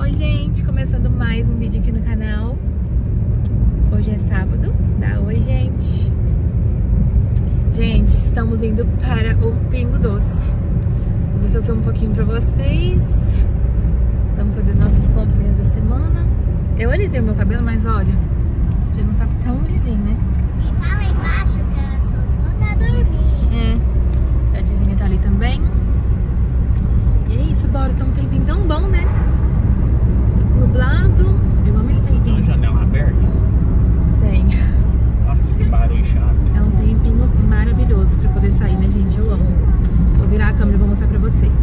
Oi gente, começando mais um vídeo aqui no canal. Hoje é sábado, tá? Oi gente. Gente, estamos indo para o Pingo Doce. Vou ver se eu filmo um pouquinho pra vocês. Vamos fazer nossas comprinhas da semana. Eu alisei o meu cabelo, mas olha, já não tá tão lisinho, né? E fala embaixo que a Sossô tá dormindo. A Dizinha tá ali também. E é isso, bora. Tá um tempinho tão bom, né? Nublado. Eu amo esse tempinho. Tem uma janela aberta? Tem. Nossa, que barulho chato. É um tempinho maravilhoso pra poder sair, né, gente? Eu amo. Vou virar a câmera e vou mostrar pra vocês.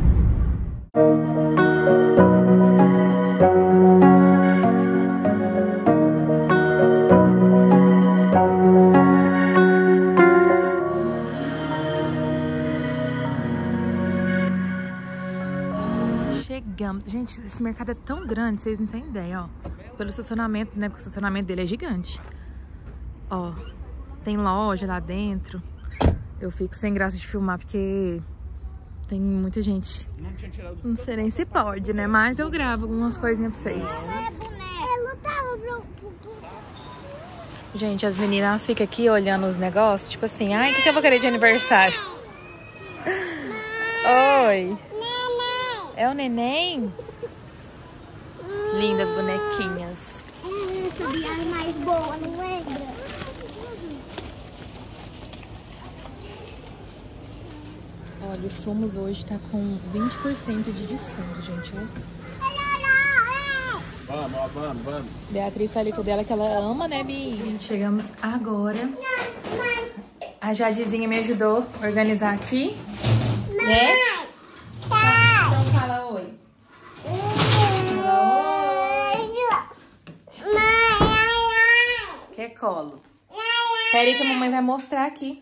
Chegamos. Gente, esse mercado é tão grande, vocês não têm ideia, ó. Pelo estacionamento, né? Porque o estacionamento dele é gigante. Ó, tem loja lá dentro. Eu fico sem graça de filmar porque tem muita gente. Não sei nem se pode, né? Mas eu gravo algumas coisinhas pra vocês. Ela tava Gente, as meninas ficam aqui olhando os negócios, tipo assim, ai, o que eu vou querer de aniversário? Oi. É o neném? Lindas bonequinhas. Essa viagem mais boa, não lembra? Olha, os sumos hoje tá com 20% de desconto, gente. Vamos. Beatriz tá ali com o dela, que ela ama, né, Bi? Gente, chegamos agora. A Jadizinha me ajudou a organizar aqui. Né? Então fala oi. Quer colo? Peraí que a mamãe vai mostrar aqui.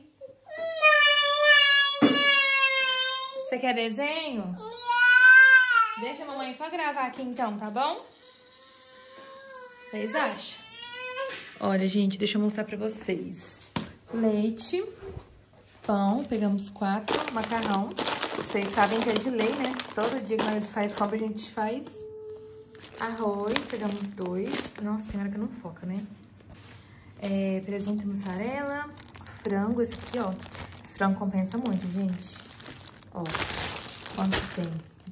Você quer desenho? Deixa a mamãe só gravar aqui então, tá bom? Vocês acham? Olha, gente, deixa eu mostrar pra vocês. Leite, pão, pegamos 4, macarrão. Vocês sabem que é de lei, né? Todo dia que nós faz compra, a gente faz. Arroz, pegamos 2. Nossa, tem hora que não foca, né? Presunto e mussarela. Frango, esse aqui, ó. Esse frango compensa muito, gente. Ó, quanto tem?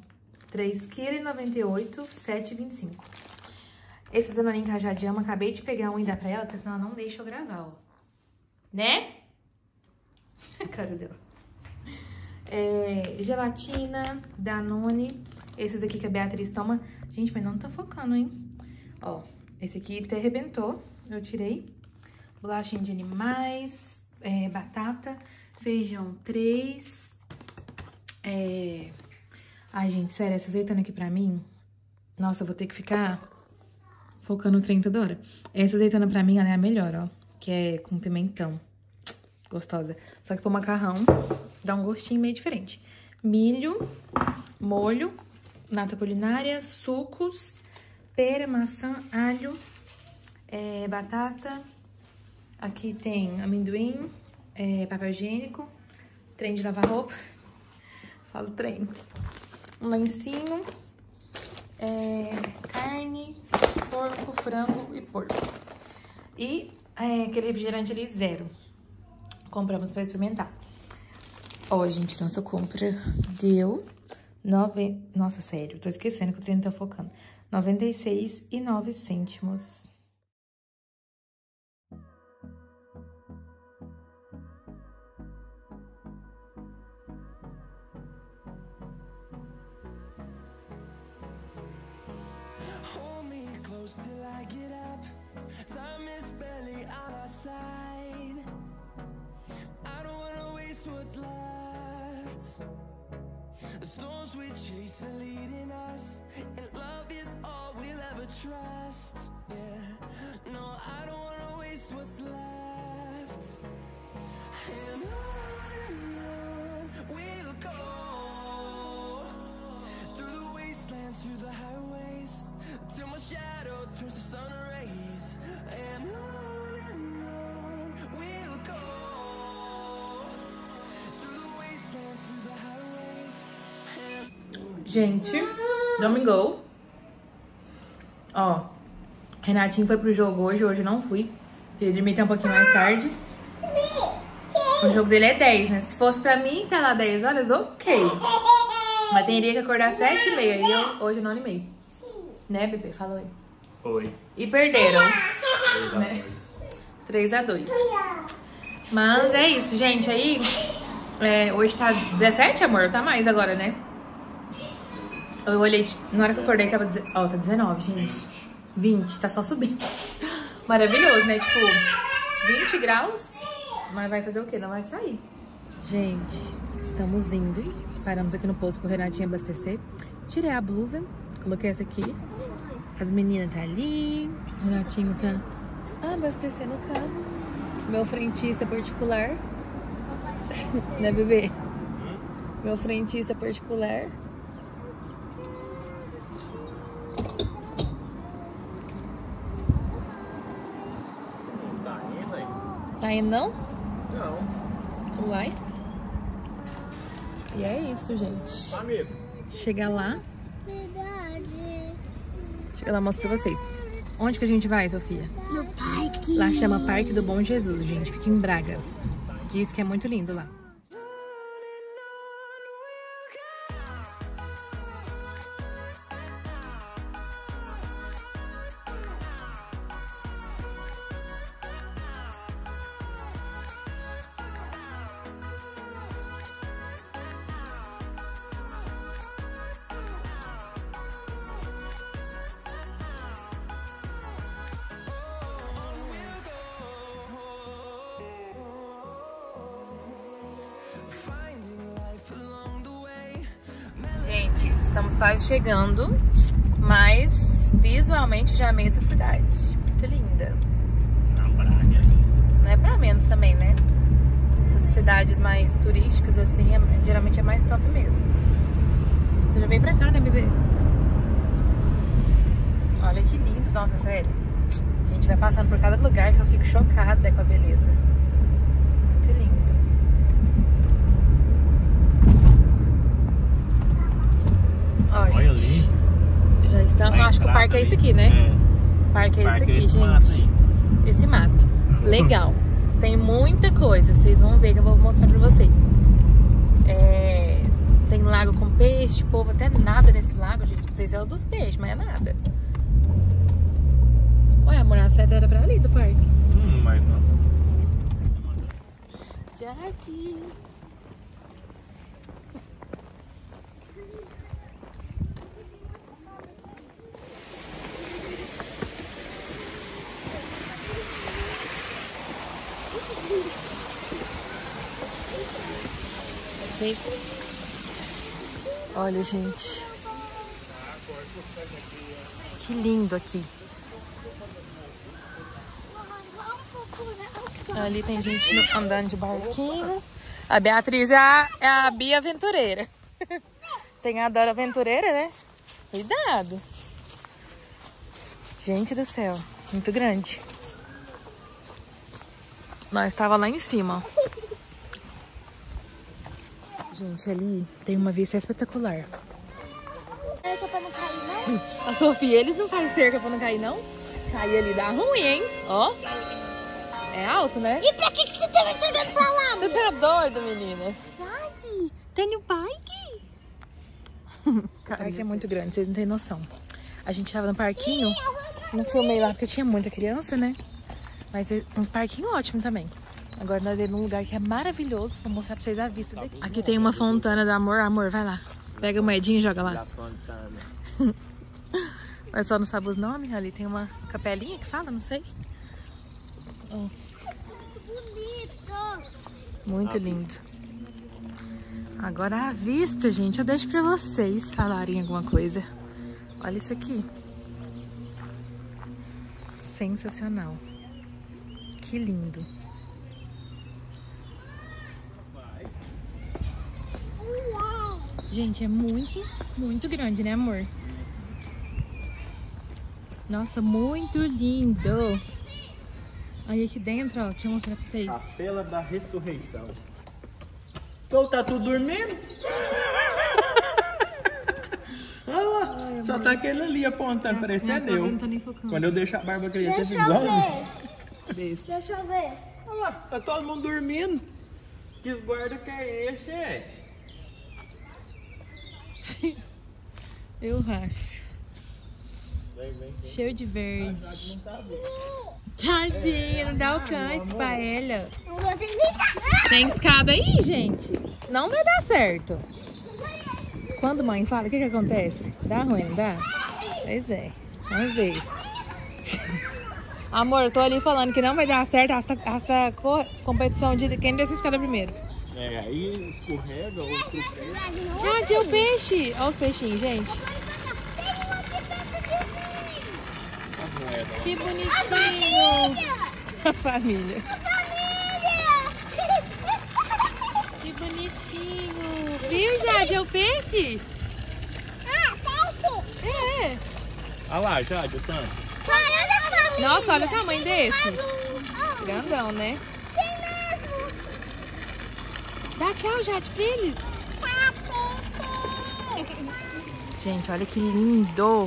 3,98 kg, 7,25. Esse danoninho que a Jade ama, acabei de pegar um e dar pra ela, porque senão ela não deixa eu gravar, ó. Né? A cara dela. Gelatina, Danone. Esses aqui que a Beatriz toma. Gente, mas não tá focando, hein? Ó, esse aqui até arrebentou. Eu tirei. Bolachinha de animais. Batata. Feijão 3. Ai, gente, sério, essa azeitona aqui pra mim... Nossa, eu vou ter que ficar focando o trem toda hora. Essa azeitona pra mim, ela é a melhor, ó. Que é com pimentão. Gostosa. Só que pro macarrão dá um gostinho meio diferente. Milho, molho, nata culinária, sucos, pera, maçã, alho, batata. Aqui tem amendoim, papel higiênico, trem de lavar roupa. Falo trem. Um lencinho, carne, porco, frango e porco. E aquele refrigerante ali, 0. Compramos pra experimentar. Ó, gente, nossa compra deu... Nossa, sério, tô esquecendo que o trem não tá focando. 96,09 cêntimos. Till I get up, time is barely on our side. I don't wanna waste what's left. The storms we chase are leading us, and love is all we'll ever trust. Yeah, no, I don't wanna waste what's left. And on we'll go, through the wastelands, through the highways, till my shadow turns to sun rays. And on we'll go, through the wastelands, through the highways. Gente, domingo. Ó, Renatinho foi pro jogo hoje não fui. Ele dormiu até um pouquinho mais tarde. O jogo dele é 10, né? Se fosse pra mim, tá lá 10 horas, ok. Mas teria que acordar 7h30 e eu hoje 9h30. Né, bebê? Fala aí. Oi. E perderam. 3 a 2. 3 a 2. Mas é isso, gente. Aí, hoje tá 17, amor? Tá mais agora, né? Eu olhei, na hora que eu acordei tava, ó, tá 19, gente. 20, tá só subindo. Maravilhoso, né? Tipo, 20 graus. Mas vai fazer o quê? Não vai sair. Gente, estamos indo. Paramos aqui no posto pro Renatinho abastecer. Tirei a blusa, coloquei essa aqui. As meninas tá ali. O Renatinho tá abastecendo o carro. Meu frentista particular. Né, bebê? Meu frentista particular. Tá indo aí? Tá indo não? Não. Uai. E é isso, gente. Amigo. Chegar lá. Verdade. Chega lá, mostro pra vocês. Onde que a gente vai, Sofia? No parque. Lá chama Parque do Bom Jesus, gente. Fica em Braga. Diz que é muito lindo lá. Gente, estamos quase chegando, mas visualmente já amei essa cidade. Muito linda. Na Braga. Não é pra menos também, né? Essas cidades mais turísticas, assim, geralmente é mais top mesmo. Você já veio pra cá, né, bebê? Olha que lindo. Nossa, sério. A gente vai passando por cada lugar que eu fico chocada com a beleza. Muito lindo. Olha ali. Já estamos. Acho que o parque é esse aqui, né? O parque é esse aqui, esse gente. mato Esse mato. Legal. Tem muita coisa. Vocês vão ver que eu vou mostrar pra vocês. Tem lago com peixe. O povo até nada nesse lago, gente. Não sei se é o dos peixes, mas é nada. Ué, amor, a seta era pra ali do parque. Mas não. Jardim. Olha, gente. Que lindo aqui. Ali tem gente andando de barquinho. A Beatriz é a Bia Aventureira. Tem a Dora Aventureira, né? Cuidado. Gente do céu. Muito grande. Nós estava lá em cima, ó. Gente, ali tem uma vista espetacular. Cerca pra não cair, não? A Sofia, eles não fazem cerca pra não cair, não? Cair ali dá ruim, hein? Ó. É alto, né? E pra que você tá me jogando pra lá, Você tá doido, menina? Verdade. Tem um parque? O parque é muito grande, vocês não têm noção. A gente tava no parquinho, não filmei lá porque tinha muita criança, né? Mas é um parquinho ótimo também. Agora nós vamos num lugar que é maravilhoso. Vou mostrar pra vocês a vista daqui. Aqui tem uma fontana do amor. Amor, vai lá. Pega a moedinha e joga lá. Mas só não sabe os nomes. Ali tem uma capelinha que fala, não sei. Oh. Bonito. Muito lindo. Agora a vista, gente. Eu deixo pra vocês falarem alguma coisa. Olha isso aqui. Sensacional. Que lindo. Gente, é muito, muito grande, né, amor? Nossa, muito lindo. Aí aqui dentro, ó, deixa eu mostrar pra vocês. Capela da Ressurreição. Então tá tudo dormindo? Olha lá. Ai, Só tá aquele ali apontando, parecendo eu. Não tá nem focando. Quando eu deixar a barba crescer, Deixa fica eu igualzinho. ver. Deixa eu ver. Olha lá, tá todo mundo dormindo. Que esguarda que é esse, gente? Eu racho. Vem. Cheio de verde. Não tá vendo. Tadinha, não dá alcance meu pra amor. ela. Não vou sentir. Tem escada aí, gente. Não vai dar certo. Quando mãe fala, o que acontece? Dá ruim, não dá? Pois é. Vamos ver. Amor, eu tô ali falando que não vai dar certo essa competição de quem desce a escada primeiro. É, aí escorrega, outro pé. Jade, é o peixe. Olha os peixinhos, gente. As moedas. Que bonitinho. A família. Que bonitinho. Viu, Jade? É o peixe? É. Olha lá, Jade, o tanto. Nossa, olha o tamanho desse. Grandão, né? Dá tchau, Jade, pra eles. Gente, olha que lindo.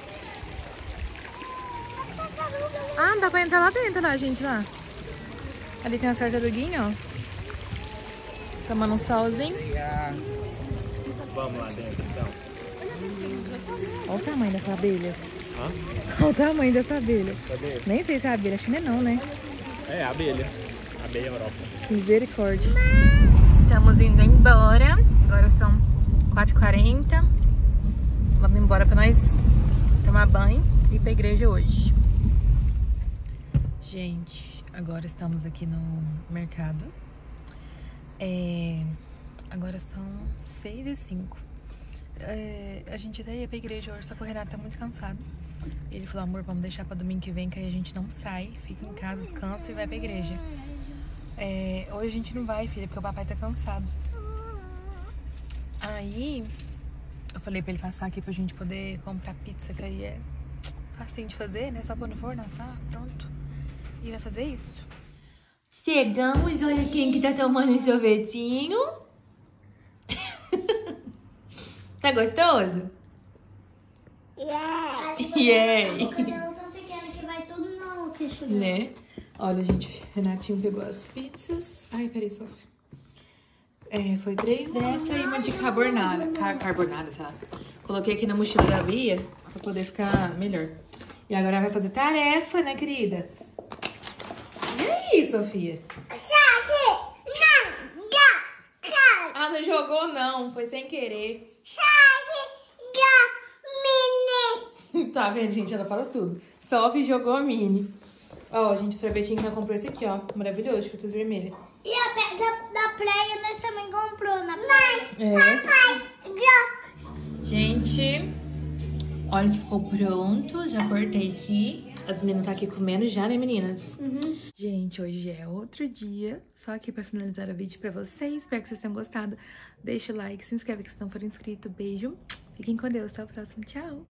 Ah, dá pra entrar lá dentro, né, gente? Lá. Ali tem a tartaruguinha, ó. Tomando um solzinho. Vamos lá dentro, então. Olha o tamanho dessa abelha. Hã? Olha o tamanho dessa abelha. Cadê? Nem sei se é abelha, acho que não, né? É, abelha. Abelha Europa. Misericórdia. Estamos indo embora. Agora são 4h40. Vamos embora pra nós tomar banho e ir pra igreja hoje. Gente, agora estamos aqui no mercado. Agora são 6h05. A gente até ia pra igreja hoje, só que o Renato tá muito cansado. Ele falou, amor, vamos deixar pra domingo que vem, que aí a gente não sai, fica em casa, descansa e vai pra igreja. Hoje a gente não vai, filha, porque o papai tá cansado. Aí, eu falei pra ele passar aqui pra gente poder comprar pizza, que aí é facinho de fazer, né? Só pôr no forno, assar, pronto. E vai fazer isso. Chegamos, olha quem que tá tomando um sorvetinho. Tá gostoso? Yeah! O cabelo tão pequeno que vai tudo no queixo dele. Né? Olha, gente, Renatinho pegou as pizzas. Ai, peraí, Sofia. Foi 3 dessa e uma de carbonara. Carbonara, sei lá. Coloquei aqui na mochila da Bia pra poder ficar melhor. E agora vai fazer tarefa, né, querida? E aí, Sofia? Ah, não jogou não, foi sem querer. Tá vendo, gente? Ela fala tudo. Sofia jogou a mini. Ó, gente, o sorvetinho que ela comprou esse aqui, ó. Maravilhoso, de frutas vermelhas. E a pedra da praia nós também comprou na praia. Gente, olha que ficou pronto. Já cortei aqui. As meninas tá aqui comendo já, né, meninas? Gente, hoje é outro dia. Só aqui pra finalizar o vídeo pra vocês. Espero que vocês tenham gostado. Deixa o like, se inscreve se não for inscrito. Beijo. Fiquem com Deus. Até o próximo. Tchau.